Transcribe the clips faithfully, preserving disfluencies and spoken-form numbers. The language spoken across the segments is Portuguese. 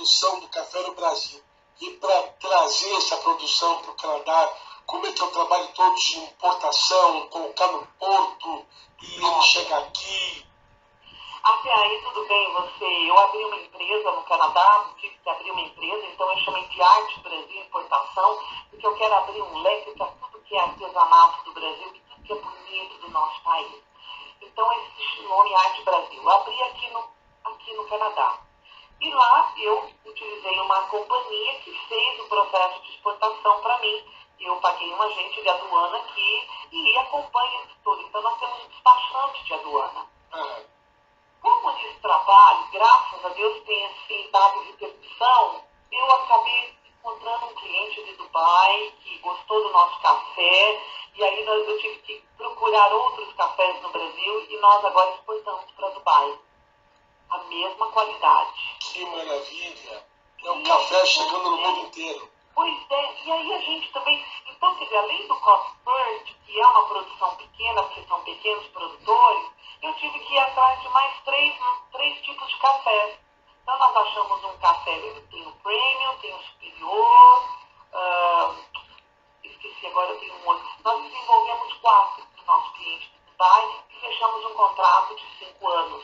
produção do café no Brasil. E para trazer essa produção para o Canadá, como é que é o trabalho todo de importação, colocar no porto e ele chegar aqui? Até aí tudo bem, você. Eu abri uma empresa no Canadá, tive que abrir uma empresa, então eu chamei de Arte Brasil Importação, porque eu quero abrir um leque para tudo que é artesanato do Brasil, tudo que é bonito do nosso país. Então existe o nome Arte Brasil. Eu abri aqui no, aqui no Canadá. E lá eu utilizei uma companhia que fez o processo de exportação para mim. Eu paguei um agente de aduana aqui e acompanha isso tudo. Então nós temos um despachante de aduana. Ah, Como nesse trabalho, graças a Deus, tem assim, dado repercussão, eu acabei encontrando um cliente de Dubai que gostou do nosso café, e aí nós, eu tive que procurar outros cafés no Brasil e nós agora exportamos para Dubai. A mesma qualidade. que maravilha! É um E café aí, chegando no você- mundo inteiro. Pois é, e aí a gente também, então, quer dizer, além do Coffee First, que é uma produção pequena, porque são pequenos produtores, eu tive que ir atrás de mais três, três tipos de café. Então nós achamos um café, tem o Premium, tem o Superior, ah, esqueci agora, eu tenho um outro. Nós desenvolvemos quatro para o nosso cliente de Dubai e fechamos um contrato de cinco anos.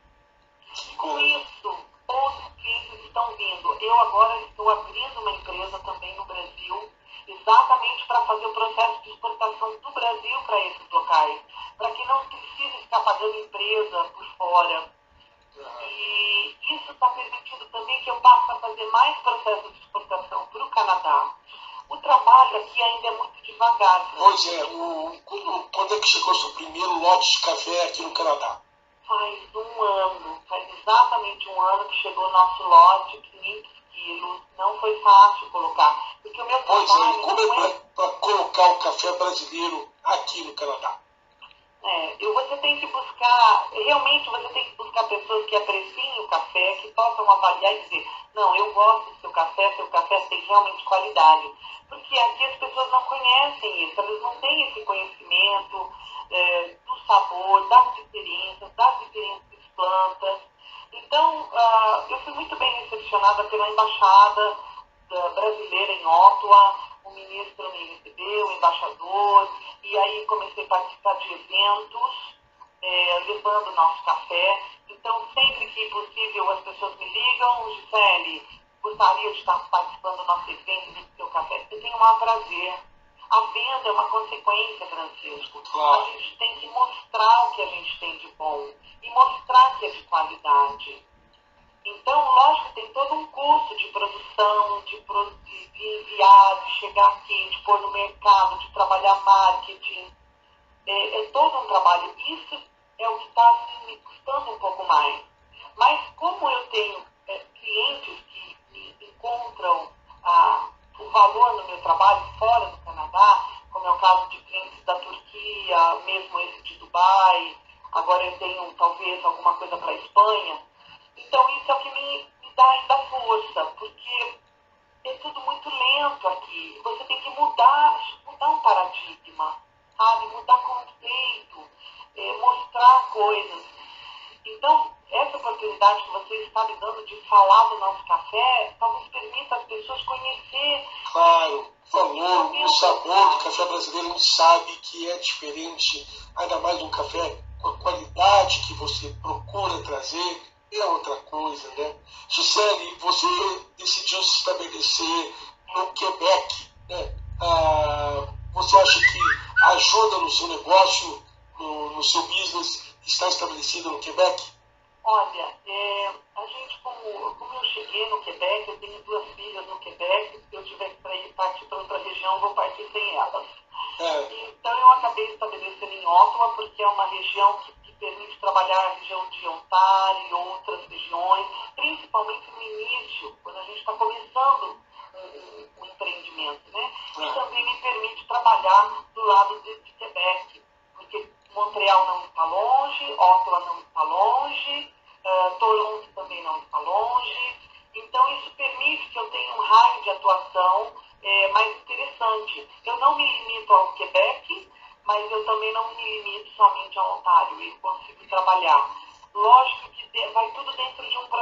Que Com maravilha. isso, outros clientes estão vindo. Eu agora estou abrindo uma empresa também no Brasil, exatamente para fazer o processo de exportação do Brasil para esses locais, para que não precise ficar pagando empresa por fora. Ah, E isso está permitindo também que eu passe a fazer mais processos de exportação para o Canadá. O trabalho aqui ainda é muito devagar. Pois é, o, quando, quando é que chegou o seu primeiro lote de café aqui no Canadá? Faz um ano, faz exatamente um ano que chegou o nosso lote, quinhentos quilos. Não foi fácil colocar, porque o meu Pois é, e trabalho como não é é... para colocar o café brasileiro aqui no Canadá? É, eu, você tem que buscar, realmente você tem que buscar pessoas que apreciem o café, que possam avaliar e dizer, não, eu gosto do seu café, seu café tem realmente qualidade. Porque aqui as pessoas não conhecem isso, elas não têm esse conhecimento é, do sabor, das diferenças, das diferentes plantas. Então, ah, eu fui muito bem recepcionada pela embaixada da- brasileira em Ottawa, o ministro me recebeu, o embaixador, e aí comecei a participar de eventos, é, levando nosso café. Então, sempre que possível, as pessoas me ligam, Gisele, gostaria de estar participando do nosso evento do seu café. Eu tenho o maior prazer. A venda é uma consequência, Francisco. Claro. A gente tem que mostrar o que a gente tem de bom e mostrar que é de qualidade. Então, lógico, tem todo um custo de produção, de, pro- de- de enviar, de chegar aqui, de pôr no mercado, de trabalhar marketing. É, é todo um trabalho. Isso é o que está assim, me custando um pouco mais. Mas como eu tenho é, clientes que me encontram ah, o valor no meu trabalho fora do Canadá, como é o caso de clientes da Turquia, mesmo esse de Dubai, agora eu tenho talvez alguma coisa para a Espanha. Então isso é o que me, me dá ainda força, porque é tudo muito lento aqui. Você tem que mudar, mudar um paradigma, sabe? Mudar conceito, é, mostrar coisas. Então, essa oportunidade que você está me dando de falar do nosso café, talvez permita as pessoas conhecer. Claro, o valor, o sabor do café brasileiro, a gente sabe que é diferente, ainda mais um café com a qualidade que você procura trazer, é outra coisa, né? Gisele, você decidiu se estabelecer no Quebec, né? Ah, você acha que ajuda no seu negócio, no, no seu business, estar estabelecido no Quebec? Olha, é, a gente, como, como eu cheguei no Quebec, eu tenho duas filhas no Quebec, se eu tivesse para ir partir para outra região, eu vou partir sem elas. É, Então eu acabei estabelecendo em Ottawa, porque é uma região que, que permite trabalhar a região de Ontário e outras regiões, principalmente no início, quando a gente está começando um, um, um empreendimento, né? E também me permite trabalhar do lado de, de Quebec, porque Montreal não está longe, Ottawa não está longe, uh, Toronto também não está longe. Então isso permite que eu tenha um raio de atuação é, mais interessante. Eu não me limito ao Quebec, mas eu também não me limito somente ao Ontário e consigo trabalhar. Lógico que vai tudo dentro de um processo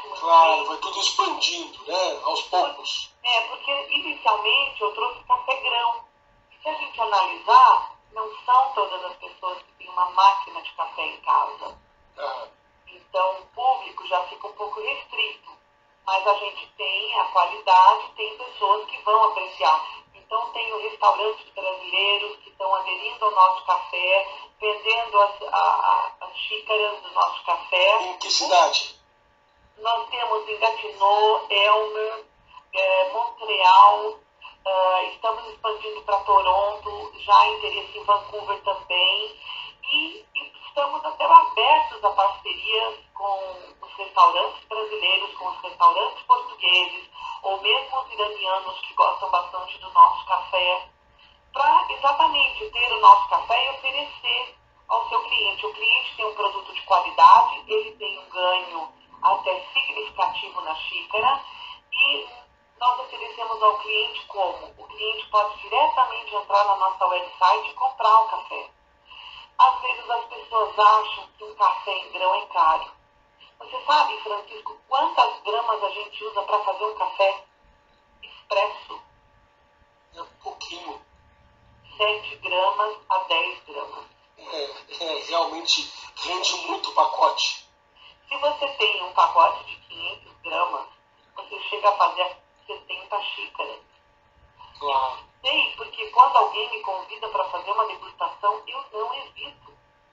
ótimo. Claro, vai tudo expandindo, né? Aos poucos. É, porque inicialmente eu trouxe café grão. Se a gente analisar, não são todas as pessoas que têm uma máquina de café em casa. Ah, Então o público já fica um pouco restrito. Mas a gente tem a qualidade, tem pessoas que vão apreciar. Então tem restaurantes brasileiros que estão aderindo ao nosso café, vendendo as, a, a, as xícaras do nosso café. em que cidade? Nós temos em Gatineau, Elmer, é, Montreal, uh, estamos expandindo para Toronto, já há interesse em Vancouver também, e, e estamos até abertos a parcerias com os restaurantes brasileiros, com os restaurantes portugueses, ou mesmo os iranianos que gostam bastante do nosso café, para exatamente ter o nosso café e oferecer ao seu cliente. O cliente tem um produto de qualidade, ele tem um ganho até significativo na xícara, e nós oferecemos ao cliente como? O cliente pode diretamente entrar na nossa website e comprar o café. Às vezes as pessoas acham que um café em grão é caro. Você sabe, Francisco, quantas gramas a gente usa para fazer um café expresso? É pouquinho. sete gramas a dez gramas. É, é, realmente rende muito o pacote. Se você tem um pacote de quinhentas gramas, você chega a fazer setenta xícaras. Claro. Sei, porque quando alguém me convida para fazer uma degustação, eu não evito.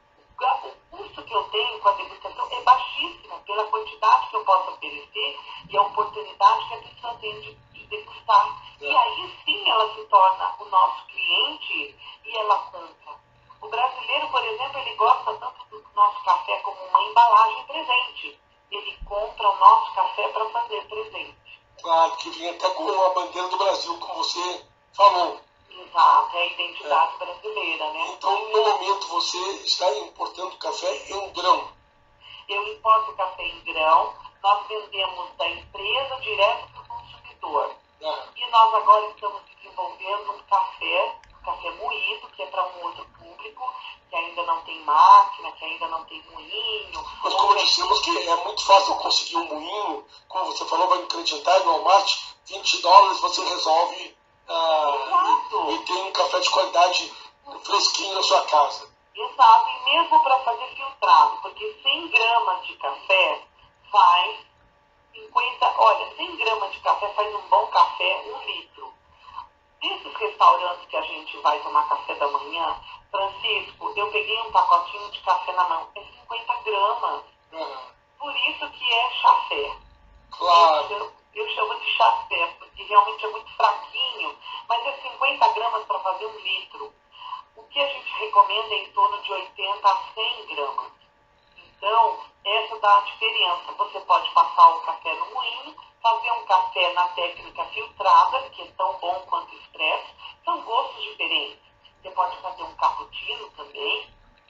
O custo que eu tenho com a degustação é baixíssimo pela quantidade que eu posso oferecer e a oportunidade que a pessoa tem de, de degustar. É. E aí sim ela se torna o nosso cliente e ela compra. O brasileiro, por exemplo, ele gosta tanto do nosso café como uma embalagem presente. Ele compra o nosso café para fazer presente. Claro, que vem até com a bandeira do Brasil, como você falou. Exato, é a identidade é. brasileira, né? Então, no momento, você está importando café em grão. Eu importo café em grão, nós vendemos da empresa direto para o consumidor. Ah. E nós agora estamos desenvolvendo um café, um café moído, que é para um outro público, que ainda não tem máquina, que ainda não tem moinho. Mas como dissemos que é muito fácil conseguir um moinho, como você falou, vai no Creditar, no Walmart, vinte dólares você resolve ah, e, e tem um café de qualidade fresquinho na sua casa. Exato, e mesmo para fazer filtrado, porque cem gramas de café faz cinquenta, olha, cem gramas de café faz um bom café, um litro. Desses restaurantes que a gente vai tomar café da manhã, Francisco, eu peguei um pacotinho de café na mão, é cinquenta gramas. Uhum. Por isso que é chafé. Claro. Eu chamo, eu chamo de chafé, porque realmente é muito fraquinho, mas é cinquenta gramas para fazer um litro. O que a gente recomenda é em torno de oitenta a cem gramas. Então, essa dá a diferença. Você pode passar o café no moinho, fazer um café na técnica filtrada, que é tão bom quanto expresso. São gostos diferentes. Você pode fazer um cappuccino também.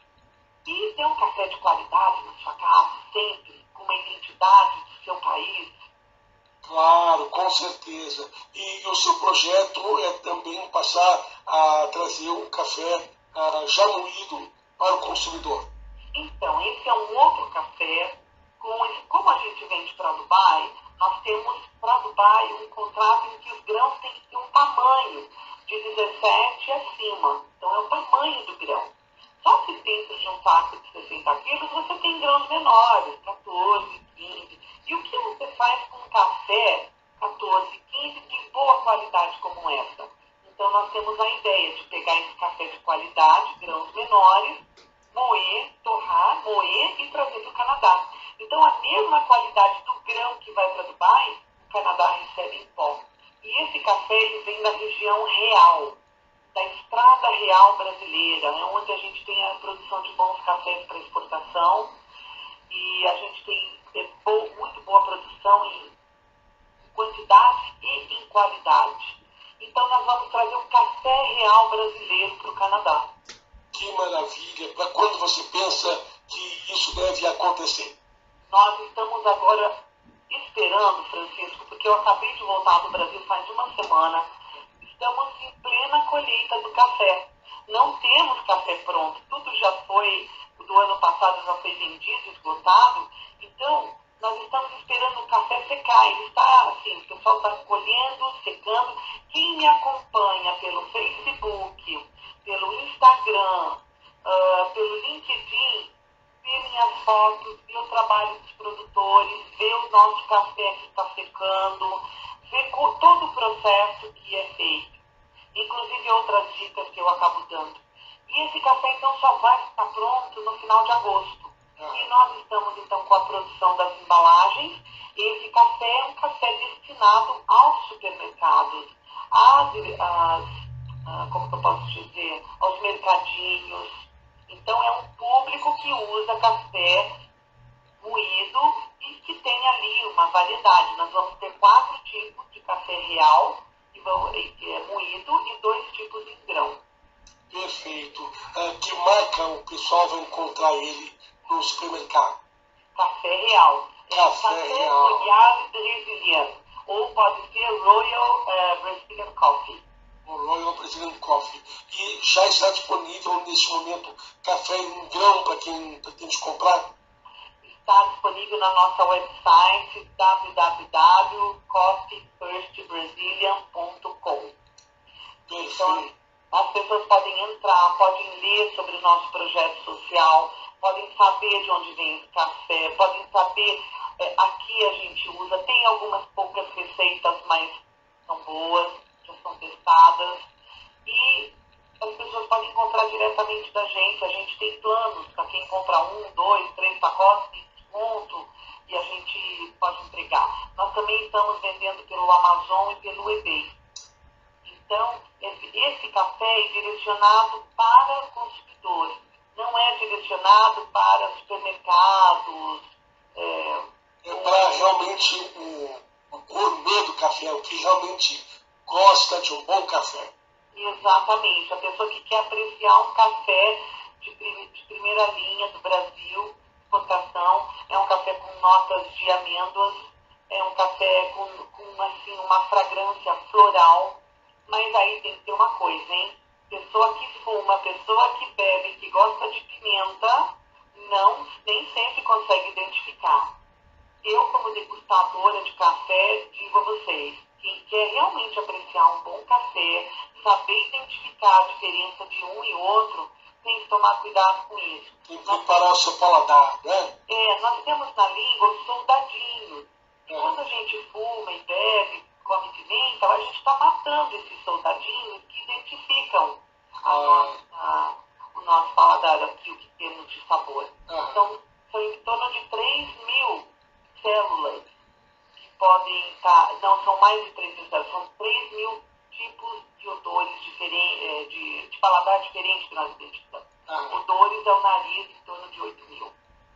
E ter um café de qualidade na sua casa, sempre, com uma identidade do seu país. Claro, com certeza. E o seu projeto é também passar a trazer um café uh, já moído para o consumidor. Então, esse é um outro café. Com esse, como a gente vende para Dubai, nós temos para Dubai um contrato em que os grãos têm que ter um tamanho de dezessete acima. Então, é o tamanho do grão. Só que dentro de um saco de sessenta quilos, você tem grãos menores, quatorze, quinze. E o que você faz com um café quatorze, quinze de boa qualidade como essa? Então, nós temos a ideia de pegar esse café de qualidade, grãos menores, moer, torrar, moer e trazer para o Canadá. Então, a mesma qualidade do grão que vai para Dubai, o Canadá recebe em pó. E esse café ele vem da região real, da Estrada Real Brasileira, né, onde a gente tem a produção de bons cafés para exportação e a gente tem é, bo, muito boa produção em quantidade e em qualidade. Então, nós vamos trazer o café real brasileiro para o Canadá. Que maravilha! Para quando você pensa que isso deve acontecer? Nós estamos agora esperando, Francisco, porque eu acabei de voltar do Brasil faz uma semana. Estamos em plena colheita do café. Não temos café pronto. Tudo já foi, do ano passado já foi vendido, esgotado. Então, nós estamos esperando o café secar. Ele está assim, o pessoal está colhendo, secando. Quem me acompanha pelo Facebook, pelo Instagram, uh, pelo LinkedIn, vê minhas fotos, vê o trabalho dos produtores, vê o nosso café que está secando, vê todo o processo que é feito. Inclusive outras dicas que eu acabo dando. E esse café então só vai ficar pronto no final de agosto. E nós estamos então com a produção das embalagens. Esse café é um café destinado aos supermercados, às, às, como que eu posso dizer, aos mercadinhos. Então é um público que usa café moído e que tem ali uma variedade. Nós vamos ter quatro tipos de café real, que é moído, e dois tipos em grão. Perfeito. Uh, que marca o pessoal vai encontrar ele no supermercado? Café Real. Café, Café Real. Royal Brazilian. Ou pode ser Royal uh, Brazilian Coffee. O Royal Brazilian Coffee. E já está disponível neste momento café em grão para quem pretende comprar? Está disponível na nossa website w w w ponto coffee first brazilian ponto com. Então, as pessoas podem entrar, podem ler sobre o nosso projeto social, podem saber de onde vem esse café, podem saber, é, aqui a gente usa, tem algumas poucas receitas, mas são boas, já são testadas, e as pessoas podem encontrar diretamente da gente. A gente tem planos para quem compra um, dois, três pacotes de desconto, e a gente pode entregar. Nós também estamos vendendo pelo Amazon e pelo eBay. Então, esse, esse café é direcionado para o consumidor, não é direcionado para supermercados. É, é para realmente o, o gourmet do café, o que realmente gosta de um bom café. Exatamente, a pessoa que quer apreciar um café de, de primeira linha do Brasil, exportação, é um café com notas de amêndoas, é um café com, com assim, uma fragrância floral. Mas aí tem que ter uma coisa, hein? Pessoa que fuma, pessoa que bebe, que gosta de pimenta, não, nem sempre consegue identificar. Eu, como degustadora de café, digo a vocês, quem quer realmente apreciar um bom café, saber identificar a diferença de um e outro, tem que tomar cuidado com isso. Tem que preparar o seu paladar, né? É, nós temos na língua os soldadinhos. E quando a gente fuma e bebe, come pimenta, a gente está matando esses soldadinhos que identificam a ah. nossa, o nosso paladar aqui, o que temos de sabor. Ah. Então, são em torno de três mil células que podem estar, não, são mais de três mil células, são três mil tipos de odores diferentes, de, de paladar diferente que nós identificamos. Ah. Odores é o nariz, em torno de oito mil.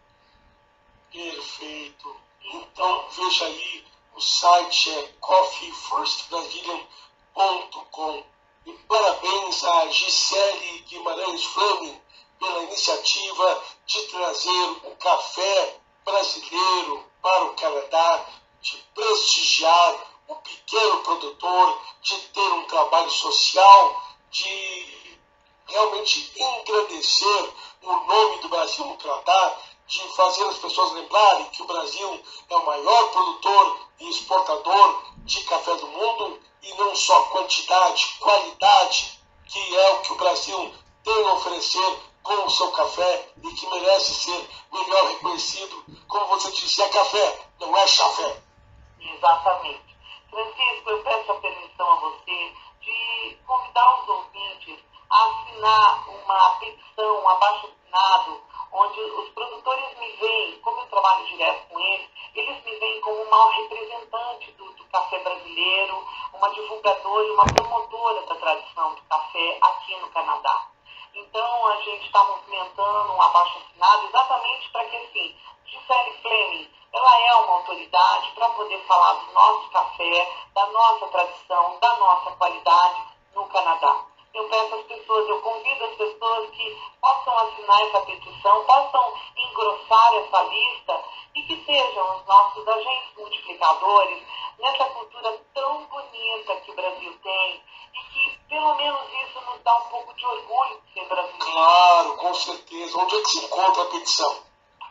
Perfeito. Então, veja aí, o site é coffee first brazilian ponto com. E parabéns a Gisele Guimarães Fleming pela iniciativa de trazer o café brasileiro para o Canadá, de prestigiar o pequeno produtor, de ter um trabalho social, de realmente engrandecer o nome do Brasil no Canadá, de fazer as pessoas lembrarem que o Brasil é o maior produtor e exportador de café do mundo, e não só quantidade, qualidade, que é o que o Brasil tem a oferecer com o seu café e que merece ser melhor reconhecido. Como você disse, é café, não é chafé. Exatamente. Francisco, eu peço a permissão a você de convidar os ouvintes a assinar uma petição, um abaixo-assinado, onde os produtores me veem, como eu trabalho direto com eles, eles me veem como uma representante do, do café brasileiro, uma divulgadora e uma promotora da tradição do café aqui no Canadá. Então, a gente está movimentando um abaixo-assinado exatamente para que, assim, Gisele Fleming, ela é uma autoridade para poder falar do nosso café, da nossa tradição, da nossa qualidade no Canadá. Eu peço às pessoas, eu convido as pessoas que possam assinar essa petição, possam engrossar essa lista e que sejam os nossos agentes multiplicadores nessa cultura tão bonita que o Brasil tem e que, pelo menos, isso nos dá um pouco de orgulho de ser brasileiro. Claro, com certeza. Onde é que se encontra a petição?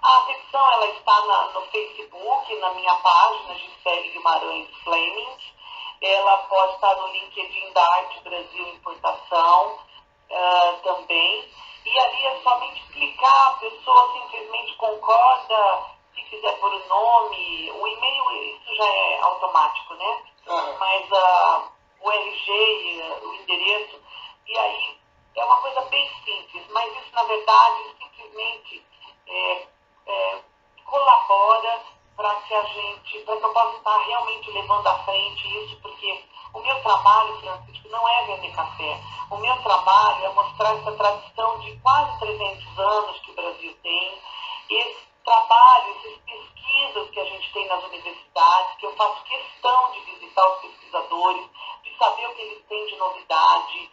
A petição ela está na, no Facebook, na minha página, Gisele Guimarães Fleming. Ela pode estar no LinkedIn da Arte Brasil Importação uh, também. E ali é somente clicar, a pessoa simplesmente concorda, se quiser pôr o nome, o e-mail, isso já é automático, né? Uhum. Mas uh, o R G, uh, o endereço, e aí é uma coisa bem simples, mas isso na verdade simplesmente é, é, colabora para que a gente, para que eu possa estar realmente levando à frente isso, porque o meu trabalho, Francisco, não é vender café. O meu trabalho é mostrar essa tradição de quase trezentos anos que o Brasil tem, esse trabalho, essas pesquisas que a gente tem nas universidades, que eu faço questão de visitar os pesquisadores, de saber o que eles têm de novidade,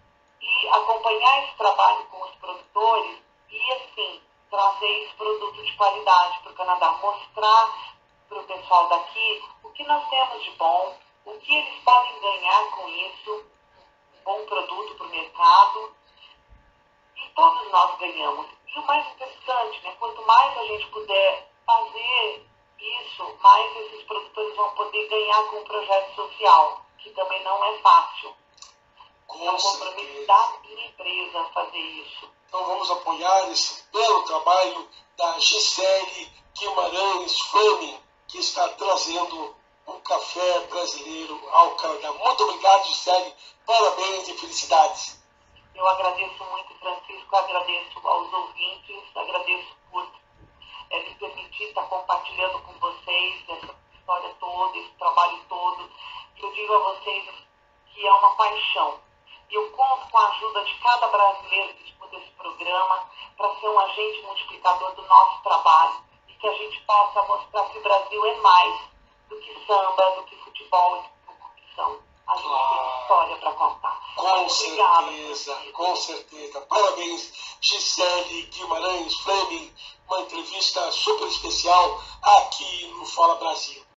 e acompanhar esse trabalho com os produtores e, assim, trazer esse produto de qualidade para o Canadá, mostrar para o pessoal daqui o que nós temos de bom, o que eles podem ganhar com isso, um bom produto para o mercado, e todos nós ganhamos. E o mais interessante, né, quanto mais a gente puder fazer isso, mais esses produtores vão poder ganhar com o projeto social, que também não é fácil. Com é um compromisso da minha empresa fazer isso. Então vamos apoiar esse belo trabalho da Gisele Guimarães Fleming, que está trazendo um café brasileiro ao Canadá. Muito obrigado, Gisele. Parabéns e felicidades. Eu agradeço muito, Francisco, agradeço aos ouvintes, agradeço por é, me permitir estar compartilhando com vocês essa história toda, esse trabalho todo. Eu digo a vocês que é uma paixão. Eu conto com a ajuda de cada brasileiro que escuta esse programa para ser um agente multiplicador do nosso trabalho e que a gente possa mostrar que o Brasil é mais do que samba, do que futebol e do que corrupção. A gente ah, tem história para contar. Com Muito certeza, obrigada, com certeza. Parabéns, Gisele Guimarães Fleming. Uma entrevista super especial aqui no Fala Brasil.